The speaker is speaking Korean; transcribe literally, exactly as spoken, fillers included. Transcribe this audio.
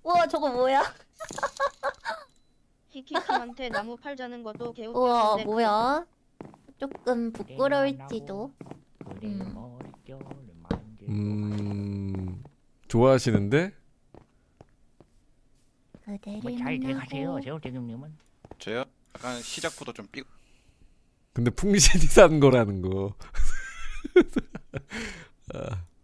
우와 저거 뭐야? 히키키한테 나무 팔자는 것도 우와 개웃겼는데 뭐야? 조금 부끄러울지도. 음. 음... 좋아하시는데? 그대를 뭐잘 돼가세요, 만나고. 제호대금님은. 저요? 약간 시작부터 좀 삐. 근데 풍신이 산 거라는 거. 아.